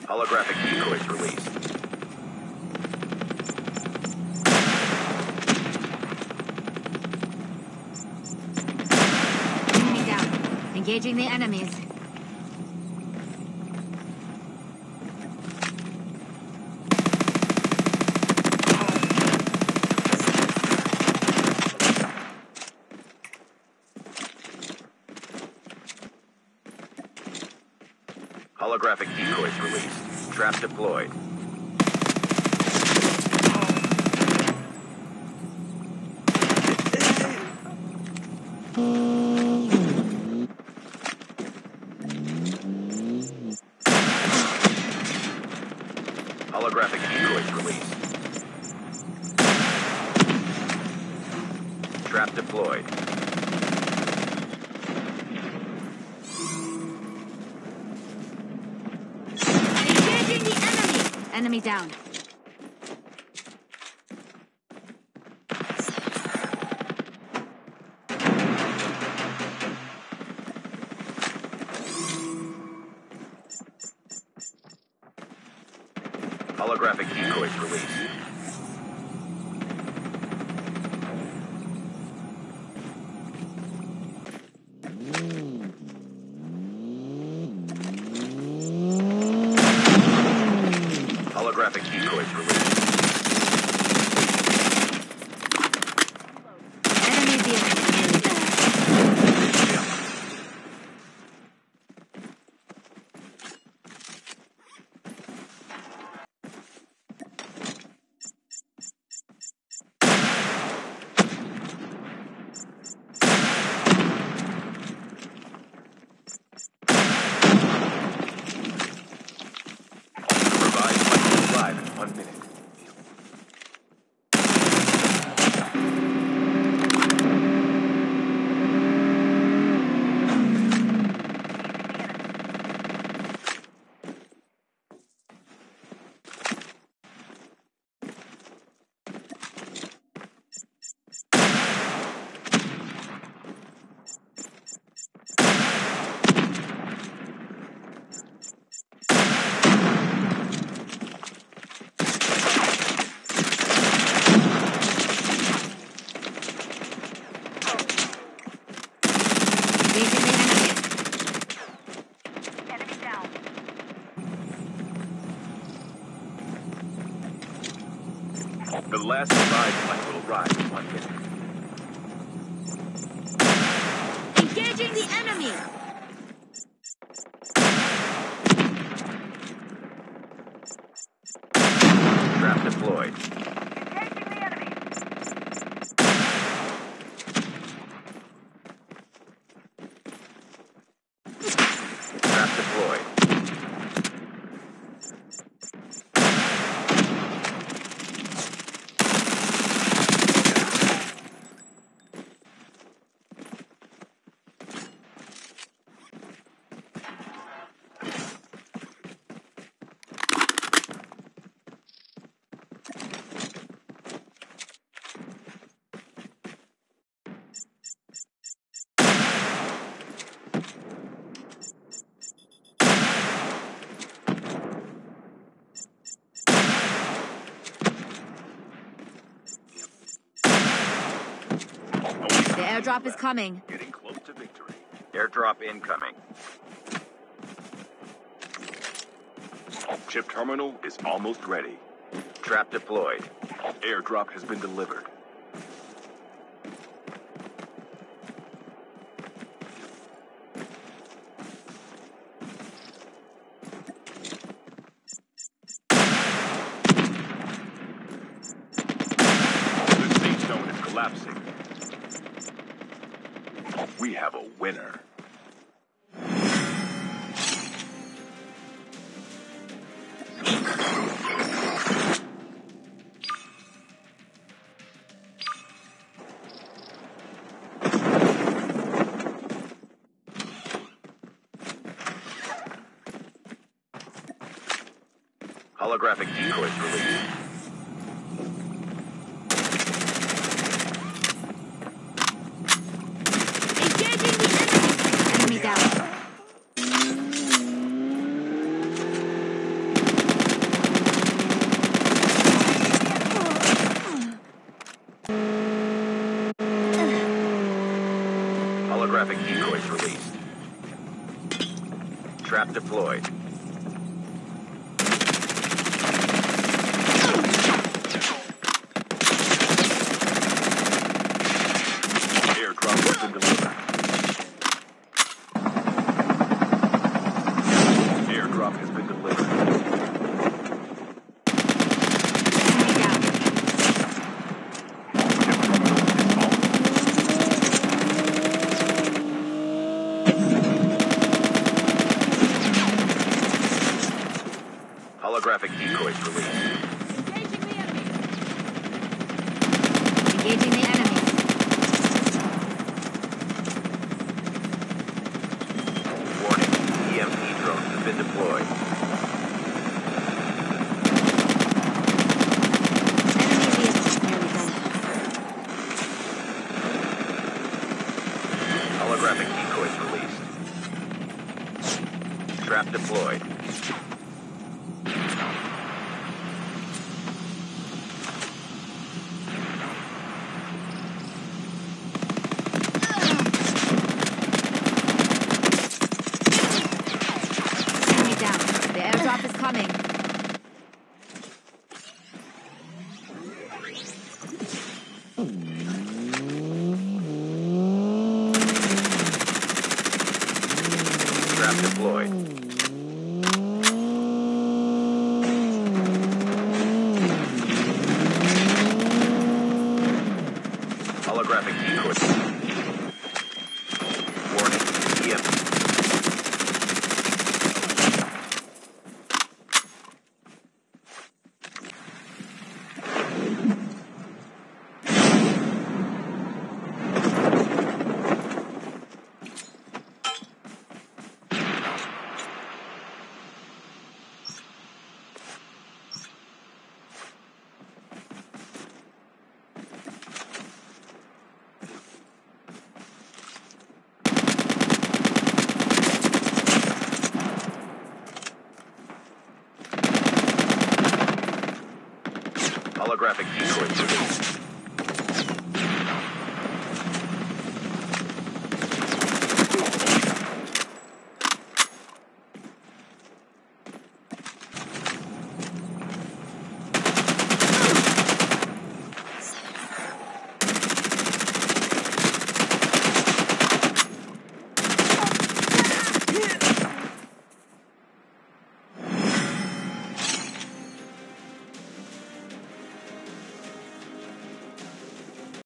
Holographic decoys released. Enemy down. Engaging the enemies. Holographic decoys released. Trap deployed. Holographic decoys released. Trap deployed. Engaging the enemy. Enemy down. Holographic decoys released. Holographic decoys released. Enemy vehicle. Revised flight live in 1 minute. Engaging the enemy. Enemy down. The last revived flight will arrive in 1 minute. Engaging the enemy. Trap deployed. Engaging the enemy. Trap deployed. The airdrop is coming. Getting close to victory. Airdrop incoming. Chip terminal is almost ready. Trap deployed. Airdrop has been delivered. The safe zone is collapsing. We have a winner. Holographic decoys released. Engaging the enemy. Enemy down. Trap deployed. Airdrop has been delivered. Airdrop has been delivered. Enemy down. Holographic decoys released. Engaging the enemies. Warning, EMP drones have been deployed. Enemy vehicle. There we go. Holographic decoys released. Trap deployed. Enemy down. The airdrop is coming. Trap deployed. Holographic decoys. Warning, EMP. Holographic decoys released.